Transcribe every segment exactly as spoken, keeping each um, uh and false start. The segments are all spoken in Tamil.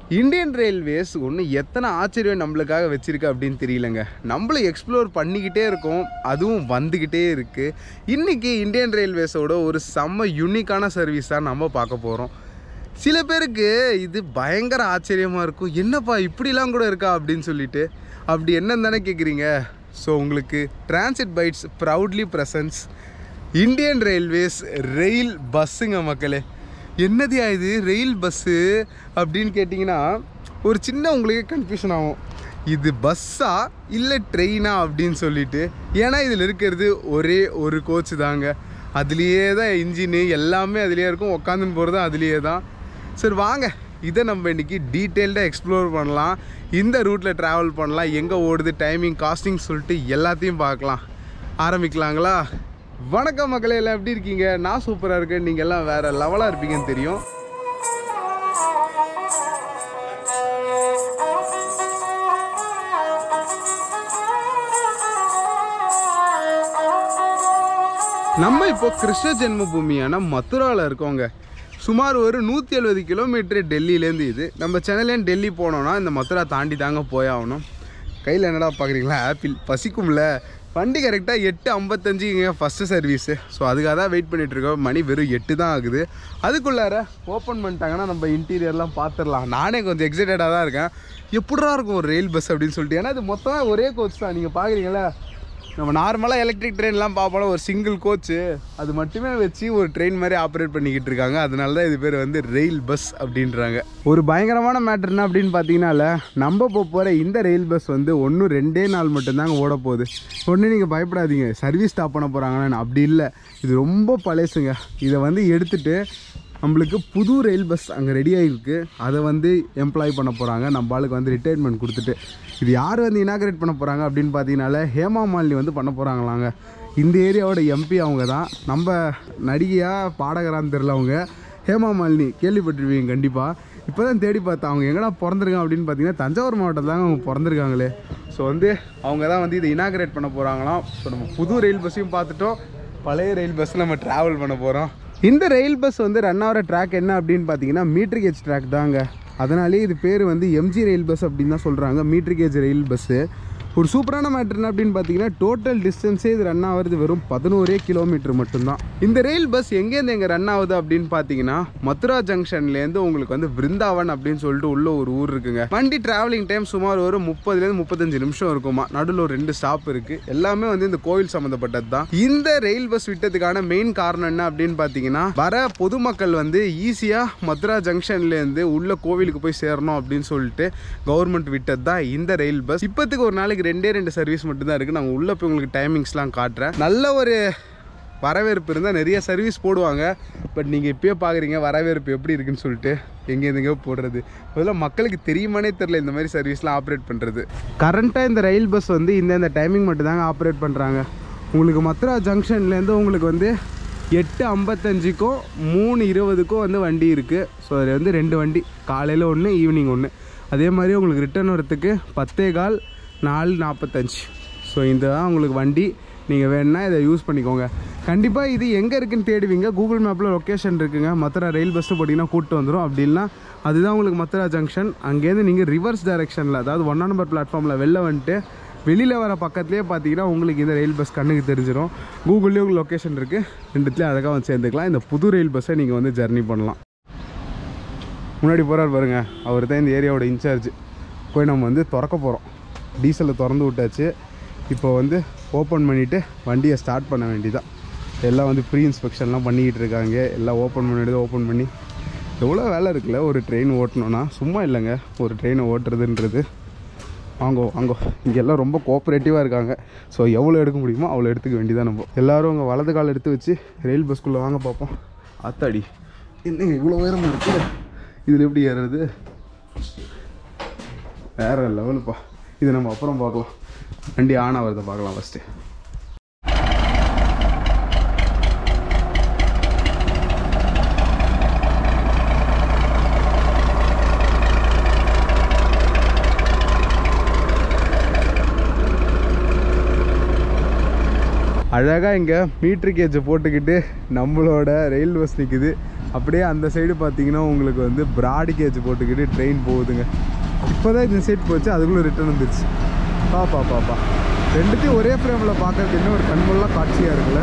இந்தியன் ரயில்வேஸ் ஒன்று எத்தனை ஆச்சரியம் நம்மளுக்காக வச்சுருக்கு அப்படின்னு தெரியலங்க. நம்மளும் எக்ஸ்ப்ளோர் பண்ணிக்கிட்டே இருக்கோம், அதுவும் வந்துக்கிட்டே இருக்குது. இன்றைக்கி இந்தியன் ரயில்வேஸோட ஒரு செம்ம யூனிக்கான சர்வீஸ் தான் நம்ம பார்க்க போகிறோம். சில பேருக்கு இது பயங்கர ஆச்சரியமாக இருக்கும், என்னப்பா இப்படிலாம் கூட இருக்கா அப்படின்னு சொல்லிட்டு. அப்படி என்னன்னு தானே கேட்குறீங்க. ஸோ உங்களுக்கு transit bytes proudly presents Indian railways rail பஸ்ஸுங்க மக்களே. என்னது இது ரெயில் பஸ்ஸு அப்படின்னு கேட்டிங்கன்னா ஒரு சின்ன உங்களுக்கு கன்ஃபியூஷன் ஆகும், இது பஸ்ஸா இல்லை ட்ரெயினா அப்படின்னு சொல்லிட்டு. ஏன்னா இதில் இருக்கிறது ஒரே ஒரு கோச் தாங்க, அதுலேயே தான் இன்ஜினு எல்லாமே அதுலேயே இருக்கும், உட்காந்துன்னு போகிறது அதுலேயே தான். சரி வாங்க, இதை நம்ம இன்றைக்கி டீட்டெயில்டாக எக்ஸ்ப்ளோர் பண்ணலாம், இந்த ரூட்டில் ட்ராவல் பண்ணலாம், எங்கே ஓடுது, டைமிங், காஸ்டிங் சொல்லிட்டு எல்லாத்தையும் பார்க்கலாம். ஆரம்பிக்கலாங்களா? வணக்கம் மக்களே, எல்லாம் எப்படி இருக்கீங்க? நான் சூப்பராக இருக்கேன், நீங்கள் எல்லாம் வேறு லெவலாக இருப்பீங்கன்னு தெரியும். நம்ம இப்போ கிருஷ்ண ஜென்மபூமியான மதுராவில் இருக்கோங்க. சுமார் ஒரு நூற்றி எழுபது கிலோமீட்டர் டெல்லியிலேருந்து. இது நம்ம சென்னையிலேருந்து டெல்லி போனோன்னா இந்த மதுரா தாண்டி தாங்க போயாகணும். கையில் என்னடா பார்க்குறீங்களா, ஆப்பிள் பசிக்கும்ல. வண்டி கரெக்டாக எட்டு ஐம்பத்தஞ்சுங்க ஃபஸ்ட்டு சர்வீஸு. ஸோ அதுக்காக தான் வெயிட் பண்ணிகிட்ருக்கோம். மணி வெறும் எட்டு தான் ஆகுது. அதுக்குள்ளார ஓப்பன் பண்ணிட்டாங்கன்னா நம்ம இன்டீரியர்லாம் பார்த்துடலாம். நானே கொஞ்சம் எக்ஸைட்டடாக தான் இருக்கேன், எப்படிடா இருக்கும் ஒரு ரெயில் பஸ் அப்படின்னு சொல்லிட்டு. ஏன்னா இது மொத்தமாக ஒரே கோச் தான். நீங்கள் பார்க்குறீங்களா, நம்ம நார்மலாக எலக்ட்ரிக் ட்ரெயின்லாம் பார்ப்போம், ஒரு சிங்கிள் கோச்சு அது மட்டுமே வச்சு ஒரு ட்ரெயின் மாதிரி ஆப்ரேட் பண்ணிக்கிட்டு இருக்காங்க. அதனால தான் இது பேர் வந்து ரெயில் பஸ் அப்படின்றாங்க. ஒரு பயங்கரமான மேட்டர் என்ன அப்படின்னு பார்த்தீங்கன்னால, நம்ம போகிற இந்த ரெயில் பஸ் வந்து ஒன்றும் ரெண்டே நாள் மட்டும்தாங்க ஓட போகுது. ஒன்று நீங்கள் பயப்படாதீங்க சர்வீஸ் ஸ்டாப் பண்ண போகிறாங்கன்னு, அப்படி இல்லை. இது ரொம்ப பழசுங்க. இதை வந்து எடுத்துகிட்டு நம்மளுக்கு புது ரயில் பஸ் அங்கே ரெடி ஆகிருக்கு, அதை வந்து எம்ப்ளாய் பண்ண போகிறாங்க. நம்ம ஆளுக்கு வந்து ரிட்டையர்மெண்ட் கொடுத்துட்டு. இது யார் வந்து இனாக்ரேட் பண்ண போகிறாங்க அப்படின்னு பார்த்தீங்கன்னால ஹேமா மாலினி வந்து பண்ண போகிறாங்களாங்க. இந்த ஏரியாவோட எம்பி அவங்க தான். நம்ம நடிகையாக பாடகரான்னு தெரில அவங்க, ஹேமா மாலினி கேள்விப்பட்டிருப்பீங்க கண்டிப்பாக. இப்போ தான் தேடி பார்த்தா அவங்க எங்கடா பிறந்திருக்காங்க அப்படின்னு பார்த்தீங்கன்னா தஞ்சாவூர் மாவட்டத்தில் தாங்க அவங்க பிறந்திருக்காங்களே. ஸோ வந்து அவங்க தான் வந்து இதை இனாக்ரேட் பண்ண போகிறாங்களாம். ஸோ நம்ம புது ரயில் பஸ்ஸையும் பார்த்துட்டோம், பழைய ரயில் பஸ்ஸில் நம்ம ட்ராவல் பண்ண போகிறோம். இந்த ரயில் பஸ் வந்து ரன் ஆகிற ட்ராக் என்ன அப்படின்னு பார்த்தீங்கன்னா மீட்ரு கேஜ் ட்ராக் தாங்க. அதனாலே இது பேர் வந்து எம்ஜி ரயில் பஸ் அப்படின்னு தான் சொல்கிறாங்க, மீட்ரு கேஜ் ரயில் பஸ்ஸு. ஒரு சூப்பரான மேட்ரு என்ன அப்படின்னு பார்த்தீங்கன்னா டோட்டல் டிஸ்டன்ஸே இது ரன் ஆகிறது வெறும் பதினோரு கிலோமீட்டர் மட்டும்தான். இந்த ரயில் பஸ் எங்கேருந்து எங்கே ரன் ஆகுது அப்படின்னு பார்த்தீங்கன்னா மதுரா ஜங்ஷன்லேருந்து உங்களுக்கு வந்து விருந்தாவன் அப்படின்னு சொல்லிட்டு உள்ள ஒரு ஊர் இருக்குங்க. வண்டி டிராவலிங் டைம் சுமார் ஒரு முப்பதுலேருந்து முப்பத்தஞ்சு நிமிஷம் இருக்குமா. நடுவில் ஒரு ரெண்டு ஸ்டாப் இருக்குது, எல்லாமே வந்து இந்த கோவில் சம்மந்தப்பட்டது தான். இந்த ரயில் பஸ் விட்டதுக்கான மெயின் காரணம் என்ன அப்படின்னு பார்த்தீங்கன்னா வர பொதுமக்கள் வந்து ஈஸியாக மதுரா ஜங்ஷன்லேருந்து உள்ள கோவிலுக்கு போய் சேரணும் அப்படின்னு சொல்லிட்டு கவர்மெண்ட் விட்டது தான் இந்த ரயில் பஸ். இப்போத்துக்கு ஒரு நாளைக்கு ரெண்டே ரெண்டு சர்வீஸ் மட்டும் தான் இருக்குது. நாங்கள் உள்ளே போய் உங்களுக்கு டைமிங்ஸ்லாம் காட்டுறேன். நல்ல ஒரு வரவேற்பு இருந்தால் நிறைய சர்வீஸ் போடுவாங்க. பட் நீங்கள் இப்போயே பார்க்குறீங்க வரவேற்பு எப்படி இருக்குன்னு சொல்லிட்டு எங்கேருந்துங்க போடுறது. அதெல்லாம் மக்களுக்கு தெரியுமானே தெரில இந்த மாதிரி சர்வீஸ்லாம் ஆப்ரேட் பண்ணுறது. கரண்ட்டாக இந்த ரயில் பஸ் வந்து இந்தந்த டைமிங் மட்டும் தாங்க ஆப்ரேட் பண்ணுறாங்க. உங்களுக்கு மதுரா ஜங்ஷன்லேருந்து உங்களுக்கு வந்து எட்டு ஐம்பத்தஞ்சுக்கும் மூணு இருபதுக்கும் வந்து வண்டி இருக்குது. ஸோ அதில் வந்து ரெண்டு வண்டி, காலையில் ஒன்று ஈவினிங் ஒன்று. அதே மாதிரி உங்களுக்கு ரிட்டர்ன் வரத்துக்கு பத்தே கால் நாலு நாற்பத்தஞ்சு. ஸோ இந்த தான் உங்களுக்கு வண்டி. நீங்கள் வேணுன்னா இதை யூஸ் பண்ணிக்கோங்க. கண்டிப்பாக இது எங்கே இருக்குதுன்னு தேடுவீங்க, கூகுள் மேப்பில் லொக்கேஷன் இருக்குங்க. மதுரா ரயில் பஸ்ஸு போட்டிங்கன்னா கூப்பிட்டு வந்துடும். அப்படின்னா அதுதான் உங்களுக்கு மதுரா ஜங்ஷன். அங்கேருந்து நீங்கள் ரிவர்ஸ் டைரெக்ஷனில், அதாவது ஒன்றாம் நம்பர் பிளாட்ஃபார்மில் வெளில வந்துட்டு வெளியில் வர பக்கத்துலேயே பார்த்தீங்கன்னா உங்களுக்கு இந்த ரயில் பஸ் கண்ணுக்கு தெரிஞ்சிடும். கூகுள்லேயே உங்களுக்கு லொக்கேஷன் இருக்குது, ரெண்டுத்துலேயும் அழகாக வந்து சேர்ந்துக்கலாம். இந்த புது ரயில் பஸ்ஸை நீங்கள் வந்து ஜர்னி பண்ணலாம். முன்னாடி போகிறார் பாருங்க, அவர் தான் இந்த ஏரியாவோட இன்சார்ஜ். போய் நம்ம வந்து திறக்க போகிறோம். டீசலை திறந்து விட்டாச்சு. இப்போ வந்து ஓப்பன் பண்ணிவிட்டு வண்டியை ஸ்டார்ட் பண்ண வேண்டியதான். எல்லாம் வந்து ப்ரீ இன்ஸ்பெக்ஷன்லாம் பண்ணிக்கிட்டு இருக்காங்க. எல்லாம் ஓப்பன் பண்ணிவிட்டு ஓப்பன் பண்ணி எவ்வளோ வேலை இருக்குல்ல ஒரு ட்ரெயின் ஓட்டணுன்னா. சும்மா இல்லைங்க ஒரு ட்ரெயினை ஓட்டுறதுன்றது. வாங்கோ வாங்கோ, இங்கே எல்லாம் ரொம்ப கோஆப்ரேட்டிவாக இருக்காங்க. ஸோ எவ்வளோ எடுக்க முடியுமோ அவ்வளோ எடுத்துக்க வேண்டியதான். நம்ம எல்லோரும் உங்கள் வலது கால் எடுத்து வச்சு ரயில் பஸ்க்குள்ளே வாங்க பார்ப்போம். அத்தாடி என்னங்க இவ்வளோ உயரமாக இருக்குது, இதில் எப்படி ஏறுறது? வேறு லெவலுப்பா. இது நம்ம அப்புறம் பார்க்கலாம். வண்டி ஆன் ஆகிறத பார்க்கலாம் ஃபஸ்ட்டு. அழகாக இங்கே மீட்ரு கேஜை போட்டுக்கிட்டு நம்மளோட ரயில் பஸ் நிற்குது. அப்படியே அந்த சைடு பார்த்தீங்கன்னா உங்களுக்கு வந்து பிராட் கேஜ் போட்டுக்கிட்டு ட்ரெயின் போகுதுங்க. இப்போ தான் இந்த சைடு போச்சு, அதுக்குள்ளே ரிட்டர்ன் வந்துருச்சு. பாப்பா பாப்பா ரெண்டுத்தையும் ஒரே ஃப்ரேமில் பார்க்கறதுக்கு இன்னும் ஒரு கண்கொள்ளா காட்சியாக இருக்குல்ல.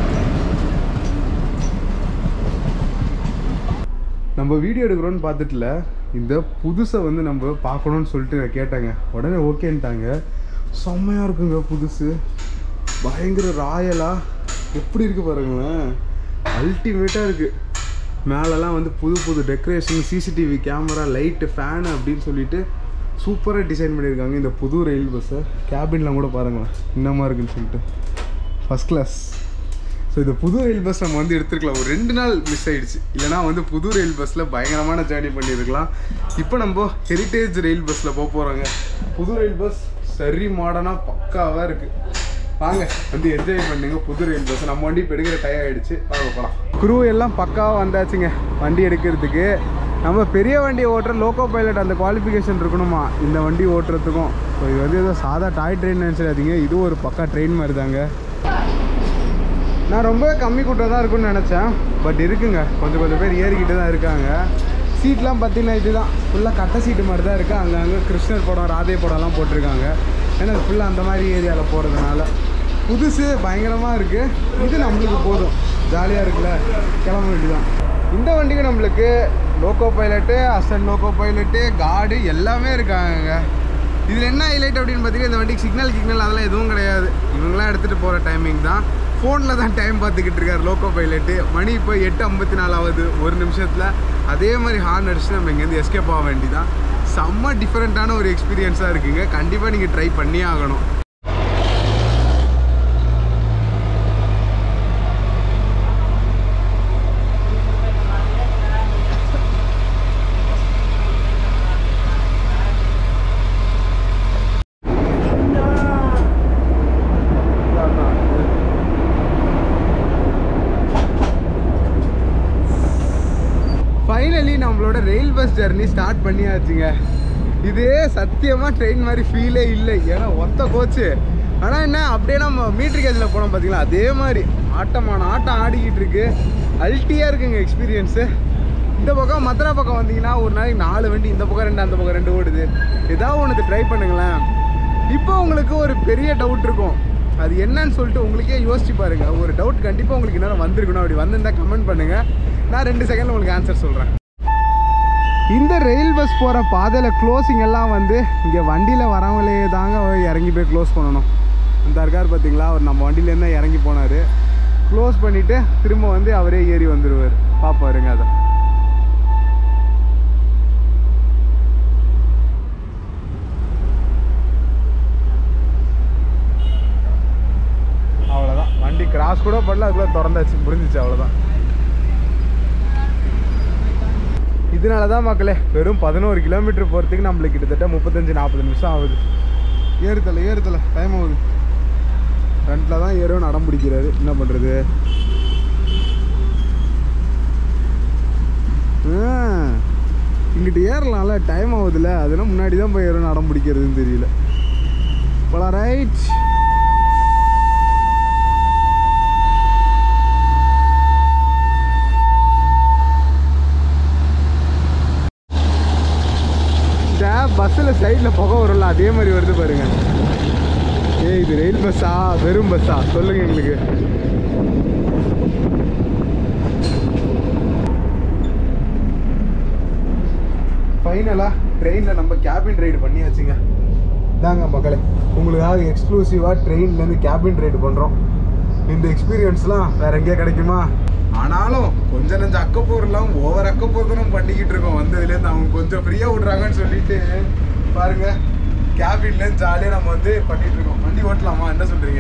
நம்ம வீடியோ எடுக்கிறோன்னு பார்த்துட்டுல இந்த புதுசை வந்து நம்ம பார்க்கணுன்னு சொல்லிட்டு நான் கேட்டேங்க. உடனே ஓகேன்ட்டாங்க. செம்மையாக இருக்குங்க புதுசு, பயங்கர ராயலாக எப்படி இருக்குது பாருங்களேன், அல்டிமேட்டாக இருக்குது. மேலெலாம் வந்து புது புது decoration, CCTV camera, light, fan அப்படின்னு சொல்லிட்டு சூப்பராக டிசைன் பண்ணியிருக்காங்க இந்த புது ரயில் பஸ்ஸை. கேபின்லாம் கூட பாருங்களேன் இன்னமா இருக்குன்னு சொல்லிட்டு ஃபஸ்ட் கிளாஸ். ஸோ இந்த புது ரயில் பஸ் நம்ம வந்து எடுத்துருக்கலாம். ஒரு ரெண்டு நாள் மிஸ் ஆகிடுச்சு, இல்லைனா வந்து புது ரயில் பஸ்ஸில் பயங்கரமான ஜேர்னி பண்ணியிருக்கலாம். இப்போ நம்ம ஹெரிட்டேஜ் ரயில் பஸ்ஸில் போக போகிறோங்க. புது ரயில் பஸ் சரி மாடர்னாக பக்காவாக இருக்குது. வாங்க வந்து என்ஜாய் பண்ணுங்க புது ரயில் பஸ். நம்ம வண்டி இப்போ எடுக்கிற டயம் ஆகிடுச்சு, வாங்க போகலாம். குரூ எல்லாம் பக்காவாக வந்தாச்சுங்க வண்டி எடுக்கிறதுக்கு. நம்ம பெரிய வண்டி ஓட்டுற லோக்கோ பைலட் அந்த குவாலிஃபிகேஷன் இருக்கணுமா இந்த வண்டி ஓட்டுறதுக்கும். ஸோ இது வந்து ஏதோ சாதா டாய் ட்ரெயின் நினச்சிடாதீங்க, இதுவும் ஒரு பக்கா ட்ரெயின் மாதிரி தாங்க. நான் ரொம்ப கம்மி கூட்டம் தான் இருக்குன்னு நினச்சேன், பட் இருக்குங்க, கொஞ்சம் கொஞ்சம் பேர் ஏறிக்கிட்டு தான் இருக்காங்க. சீட்லாம் பார்த்தீங்கன்னா இதுதான் ஃபுல்லாக கட்டை சீட்டு மாதிரி தான் இருக்குது. அங்கே அங்கே கிருஷ்ணர் படம், ராதே படம்லாம் போட்டிருக்காங்க. ஏன்னா அது ஃபுல்லாக அந்த மாதிரி ஏரியாவில் போகிறதுனால புதுசு பயங்கரமாக இருக்குது. இது நம்மளுக்கு போதும், ஜாலியாக இருக்குல்ல, கிளம்ப வேண்டியதான். இந்த வண்டிக்கு நம்மளுக்கு லோக்கோ பைலட்டு, அசன் லோக்கோ பைலட்டு, கார்டு எல்லாமே இருக்காங்க. இதில் என்ன ஹைலைட் அப்படின்னு பார்த்தீங்கன்னா இந்த வண்டிக்கு சிக்னல் கிக்னல் அதெல்லாம் எதுவும் கிடையாது. இவங்களாம் எடுத்துகிட்டு போகிற டைமிங் தான். ஃபோனில் தான் டைம் பார்த்துக்கிட்டு இருக்கார் லோக்கோ பைலட்டு. மணி இப்போ எட்டு ஐம்பத்தி நாலாவது ஒரு நிமிஷத்தில். அதே மாதிரி ஹார்ன் அடிச்சுட்டு நம்ம இங்கேருந்து எஸ்கேப் ஆக வேண்டிதான். செம்ம டிஃப்ரெண்ட்டான ஒரு எக்ஸ்பீரியன்ஸாக இருக்குங்க. கண்டிப்பாக நீங்கள் ட்ரை பண்ணியே ஆகணும். ஃபைனலி நம்மளோட ரயில் பஸ் ஜர்னி ஸ்டார்ட் பண்ணியாச்சுங்க. இதே சத்தியமாக ட்ரெயின் மாதிரி ஃபீலே இல்லை, ஏன்னா ஒத்த கோச்சு. ஆனால் என்ன அப்படியே நம்ம மீட்டர் கேஜில் போனோம் பார்த்தீங்களா, அதே மாதிரி ஆட்டமான ஆட்டம் ஆடிக்கிட்டு இருக்கு. அல்ட்டியாக இருக்குங்க எக்ஸ்பீரியன்ஸு. இந்த பக்கம் மதுரா பக்கம் வந்தீங்கன்னா ஒரு நாளைக்கு நாலு வண்டி, இந்த பக்கம் ரெண்டு அந்த பக்கம் ரெண்டு ஓடுது. ஏதாவது ஒன்று ட்ரை பண்ணுங்களேன். இப்போ உங்களுக்கு ஒரு பெரிய டவுட் இருக்கும், அது என்னன்னு சொல்லிட்டு உங்களுக்கே யோசிச்சு பாருங்கள். ஒரு டவுட் கண்டிப்பாக உங்களுக்கு இன்னும் வந்திருக்கணும். அப்படி வந்திருந்தால் கமெண்ட் பண்ணுங்கள், நான் ரெண்டு செகண்டில் உங்களுக்கு ஆன்சர் சொல்கிறேன். இந்த ரயில் பஸ் போகிற பாதையில் க்ளோசிங் எல்லாம் வந்து இங்கே வண்டியில் வரவங்களே தாங்க இறங்கி போய் க்ளோஸ் பண்ணணும். இந்த இருக்கார் பார்த்தீங்களா, அவர் நம்ம வண்டியிலேருந்து இறங்கி போனார். க்ளோஸ் பண்ணிவிட்டு திரும்ப வந்து அவரே ஏறி வந்துடுவார். பார்ப்பாருங்க அதை. அவ்வளோதான், வண்டி கிராஸ் கூட பண்ணல, அதுக்குள்ளே திறந்தாச்சு, முடிஞ்சிச்சு, அவ்வளோதான். இதனால தான் மக்களே வெறும் பதினோரு கிலோமீட்டர் போகிறதுக்கு நம்மளுக்கு கிட்டத்தட்ட முப்பத்தஞ்சு நாற்பது நிமிஷம் ஆகுது. ஏறுதலை ஏறுதலை டைம் ஆகுது. ஃப்ரண்ட்டில் தான் ஏறும் நடம் பிடிக்கிறாரு, என்ன பண்ணுறது. இங்கிட்ட ஏறலாம்ல, டைம் ஆகுதுல்ல, அதெல்லாம் முன்னாடி தான் போய் ஏறும் நடம் பிடிக்கிறதுன்னு தெரியல. போலாம், ரைட். பஸ்ஸில் சைடில் புகை வரும்ல, அதே மாதிரி வருது பாருங்க. ஏ இது ரயில் பஸ்ஸா வெறும் பஸ்ஸா சொல்லுங்க எங்களுக்கு. ஃபைனலாக ட்ரெயினில் நம்ம கேபின் ரைடு பண்ணியாச்சுங்க. தாங்க மக்களே, உங்களுக்காக எக்ஸ்க்ளூசிவாக ட்ரெயின்லேருந்து கேபின் ரைடு பண்ணுறோம். இந்த எக்ஸ்பீரியன்ஸ்லாம் வேறு எங்கேயா கிடைக்குமா? ஆனாலும் கொஞ்சம் நஞ்சம் அக்கப்போர்லாம் ஓவர் அக்கப்போர்தான் பண்ணிக்கிட்டு இருக்கோம். வந்ததுலேருந்து அவங்க கொஞ்சம் ஃப்ரீயாக விட்றாங்கன்னு சொல்லிட்டு பாருங்க, கேபின்லேருந்து ஜாலியாக நம்ம வந்து பண்ணிட்டு இருக்கோம். வண்டி ஓட்டலாமா, என்ன சொல்கிறீங்க?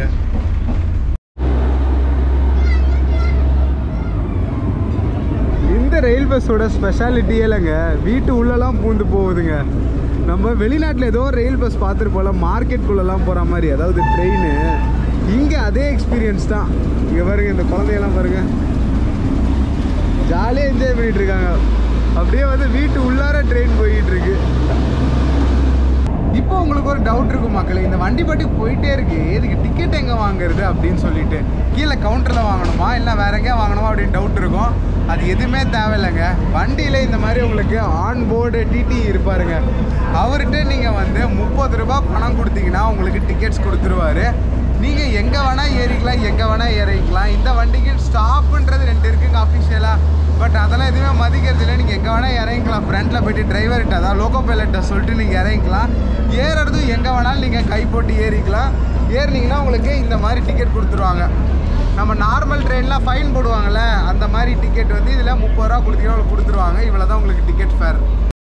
இந்த ரயில் பஸ்ஸோட ஸ்பெஷாலிட்டியே இல்லைங்க, வீட்டு உள்ளெல்லாம் பூந்து போகுதுங்க. நம்ம வெளிநாட்டில் ஏதோ ரயில் பஸ் பார்த்துட்டு போல மார்க்கெட்டுக்குள்ளெல்லாம் போகிற மாதிரி, அதாவது ட்ரெயின். இங்கே அதே எக்ஸ்பீரியன்ஸ் தான். இங்கே பாருங்க, இந்த குழந்தையெல்லாம் பாருங்க, ஜாலியாக என்ஜாய் பண்ணிட்டு இருக்காங்க. அப்படியே வந்து வீட்டு உள்ளார ட்ரெயின் போயிட்டு இருக்கு. இப்போ உங்களுக்கு ஒரு டவுட் இருக்கும் மக்களே, இந்த வண்டி பாட்டுக்கு போயிட்டே இருக்கு, இதுக்கு டிக்கெட் எங்கே வாங்குறது அப்படின்னு சொல்லிட்டு கீழே கவுண்டரில் வாங்கணுமா இல்லை வேற எங்கேயா வாங்கணுமா அப்படின்னு டவுட் இருக்கும். அது எதுவுமே தேவையில்லைங்க. வண்டியில் இந்த மாதிரி உங்களுக்கு ஆன் போர்டு டிடி இருப்பாருங்க. அவர்கிட்ட நீங்கள் வந்து முப்பது ரூபா பணம் கொடுத்தீங்கன்னா உங்களுக்கு டிக்கெட்ஸ் கொடுத்துருவாரு. நீங்கள் எங்கே வேணால் ஏறிக்கலாம், எங்கே வேணால் ஏறிக்கலாம். இந்த வண்டிக்கு ஸ்டாப்புன்றது ரெண்டு இருக்குங்க அஃபிஷியலாக. பட் அதெல்லாம் எதுவுமே மதிக்கிறது இல்லை. நீங்கள் எங்கே வேணால் இறங்கிக்கலாம். ஃப்ரண்ட்டில் போய்ட்டு டிரைவர்கிட்ட அதாவது லோக்கோ பைலட்டை சொல்லிட்டு நீங்கள் இறங்கிக்கலாம். ஏறுறதும் எங்கே வேணாலும் நீங்கள் கை போட்டு ஏறிக்கலாம். ஏறினீங்கன்னா உங்களுக்கு இந்த மாதிரி டிக்கெட் கொடுத்துருவாங்க. நம்ம நார்மல் ட்ரெயினில் ஃபைன் போடுவாங்கள்ல, அந்த மாதிரி டிக்கெட் வந்து இதில் முப்பது ரூபா கொடுத்தீங்கன்னா உங்களுக்கு கொடுத்துருவாங்க. இவ்வளோ தான் உங்களுக்கு டிக்கெட் ஃபேர்.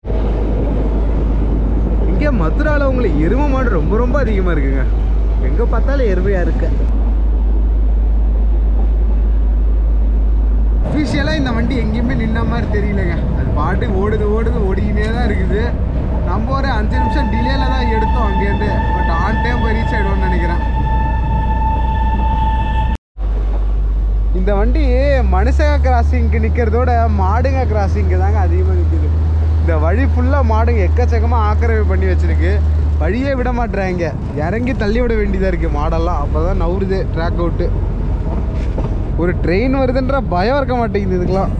இங்கே மதுராவில் உங்களுக்கு எருமை மாடு ரொம்ப ரொம்ப அதிகமாக இருக்குங்க. எங்கே பார்த்தாலும் எருமையாக இருக்கு. அஃபிஷியலாக இந்த வண்டி எங்கேயுமே நின்ன மாதிரி தெரியலங்க. அது பாட்டு ஓடுது ஓடுது ஓடிக்கினே தான் இருக்குது. நம்ம ஒரு அஞ்சு நிமிஷம் டிலேல தான் எடுத்தோம் அங்கேருந்து. பட் ஆன் டைம் போய் ரீச் ஆகிடுவோம்னு நினைக்கிறேன். இந்த வண்டி மனுஷங்க கிராசிங்க்கு நிற்கிறதோட மாடுங்க கிராசிங்க்கு தாங்க அதிகமாக நிற்குது. இந்த வழி ஃபுல்லாக மாடுங்க எக்கச்சக்கமாக ஆக்கிரமிப்பு பண்ணி வச்சுருக்கு. வழியே விட மாட்டுறாங்க. இறங்கி தள்ளி விட வேண்டியதாக இருக்குது மாடெல்லாம். அப்போ தான் நவுறுது ட்ராக் அவுட்டு. ஒரு ட்ரெயின் வருதுன்ற பயம் இருக்க மாட்டேங்குது இதுக்கெல்லாம்.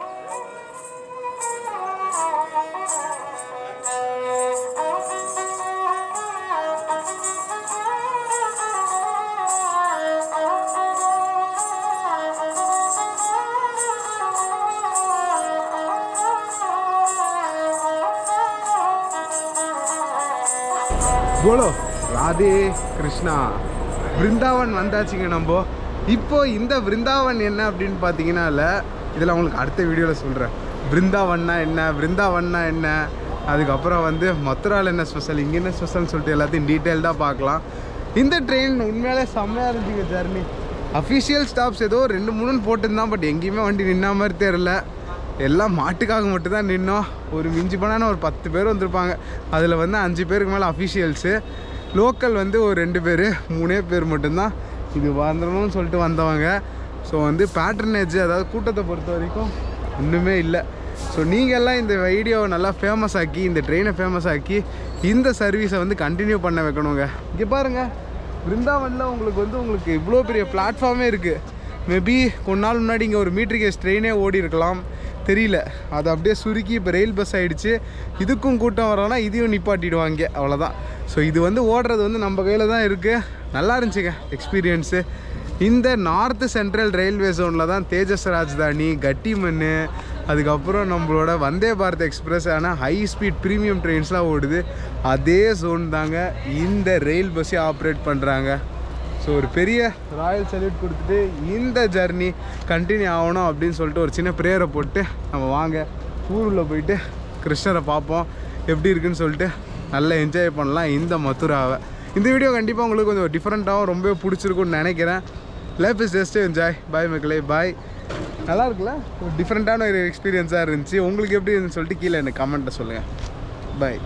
போலோ ராதே கிருஷ்ணா. விருந்தாவன் வந்தாச்சுங்க நம்ம. இப்போ இந்த விருந்தாவன் என்ன அப்படின்னு பார்த்தீங்கன்னா இல்லை, இதில் உங்களுக்கு அடுத்த வீடியோவில் சொல்கிறேன். விருந்தாவன்னா என்ன, விருந்தாவன்னா என்ன, அதுக்கப்புறம் வந்து மதுராவில் என்ன ஸ்பெஷல், இங்கே என்ன ஸ்பெஷல்னு சொல்லிட்டு எல்லாத்தையும் டீட்டெயில்டாக பார்க்கலாம். இந்த ட்ரெயின் உண்மையிலே செம்மையாக இருந்துச்சுங்க ஜர்னி. அஃபிஷியல் ஸ்டாப்ஸ் ஏதோ ரெண்டு மூணுன்னு போட்டுருந்தான். பட் எங்கேயுமே வண்டி நின்னா மாதிரி தெரியல. எல்லாம் மாட்டுக்காக மட்டும்தான் நின்னோம். ஒரு மிஞ்சி போனால் ஒரு பத்து பேர் வந்திருப்பாங்க. அதில் வந்து அஞ்சு பேருக்கு மேலே அஃபிஷியல்ஸு, லோக்கல் வந்து ஒரு ரெண்டு பேர் மூணே பேர் மட்டும்தான் இது வந்துடணும்னு சொல்லிட்டு வந்தவங்க. ஸோ வந்து பேட்ரனேஜ் அதாவது கூட்டத்தை பொறுத்த வரைக்கும் ஒன்றுமே இல்லை. ஸோ நீங்கள் எல்லாம் இந்த வீடியோவை நல்லா ஃபேமஸ் ஆக்கி, இந்த ட்ரெயினை ஃபேமஸ் ஆக்கி இந்த சர்வீஸை வந்து கண்டினியூ பண்ண வைக்கணுங்க. இங்கே பாருங்கள், விருந்தாவனில் உங்களுக்கு வந்து உங்களுக்கு இவ்வளோ பெரிய பிளாட்ஃபார்மே இருக்குது. மேபி கொஞ்ச நாள் முன்னாடி இங்கே ஒரு மீட்டர் கேஸ் ட்ரெயினே ஓடி இருக்கலாம், தெரியல. அது அப்படியே சுருக்கி இப்போ ரயில் பஸ் ஆகிடுச்சு. இதுக்கும் கூட்டம் வரலன்னா இதையும் நிப்பாட்டிடுவாங்க, அவ்வளோதான். ஸோ இது வந்து ஓடுறது வந்து நம்ம கையில் தான் இருக்குது. நல்லா இருந்துச்சுங்க எக்ஸ்பீரியன்ஸு. இந்த நார்த்து சென்ட்ரல் ரயில்வே ஜோனில் தான் தேஜஸ் ராஜ்தானி, கட்டிமன், அதுக்கப்புறம் நம்மளோட வந்தே பாரத் எக்ஸ்பிரஸ் ஆன ஹை ஸ்பீட் ப்ரீமியம் ட்ரெயின்ஸ்லாம் ஓடுது. அதே ஜோன் தாங்க இந்த ரயில் பஸ்ஸே ஆப்ரேட் பண்ணுறாங்க. ஸோ ஒரு பெரிய ராயல் சல்யூட் கொடுத்துட்டு இந்த ஜர்னி கண்டினியூ ஆகணும் அப்படின்னு சொல்லிட்டு ஒரு சின்ன ப்ரேயரை போட்டு நம்ம வாங்க ஊரில் போயிட்டு கிருஷ்ணரை பார்ப்போம், எப்படி இருக்குன்னு சொல்லிட்டு நல்லா என்ஜாய் பண்ணலாம் இந்த மதுராவை. இந்த வீடியோ கண்டிப்பாக உங்களுக்கு கொஞ்சம் டிஃப்ரெண்ட்டாகவும் ரொம்ப பிடிச்சிருக்குன்னு நினைக்கிறேன். Life is just enjoy. Bye மக்களே, பாய். நல்லா இருக்குல்ல, ஒரு டிஃப்ரெண்ட்டான ஒரு எக்ஸ்பீரியன்ஸாக இருந்துச்சு. உங்களுக்கு எப்படி இருந்துன்னு சொல்லிட்டு கீழே எனக்கு கமெண்ட்டை சொல்லுங்கள். பாய்.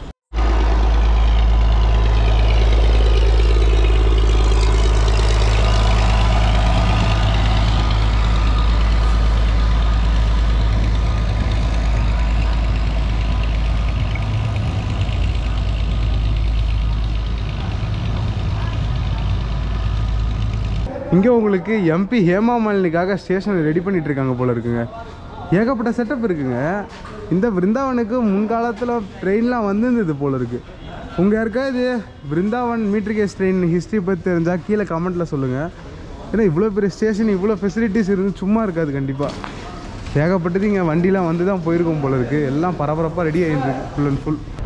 இங்கே உங்களுக்கு எம்பி ஹேமா மாலினிக்காக ஸ்டேஷன் ரெடி பண்ணிகிட்டு இருக்காங்க போல் இருக்குங்க. ஏகப்பட்ட செட்டப் இருக்குங்க. இந்த விருந்தாவனுக்கு முன்காலத்தில் ட்ரெயின்லாம் வந்துருந்தது போல் இருக்குது. உங்கள் யாருக்காவது Vrindavan metre gauge train history பற்றி தெரிஞ்சால் கீழே கமெண்ட்டில் சொல்லுங்கள். ஏன்னா இவ்வளோ பெரிய ஸ்டேஷன், இவ்வளோ ஃபெசிலிட்டிஸ் இருந்து சும்மா இருக்காது கண்டிப்பாக. ஏகப்பட்டது இங்கே வண்டிலாம் வந்து தான் போயிருக்கும் போல் இருக்குது. எல்லாம் பரபரப்பாக ரெடி ஆகிட்டு இருக்கு ஃபுல் அண்ட் ஃபுல்.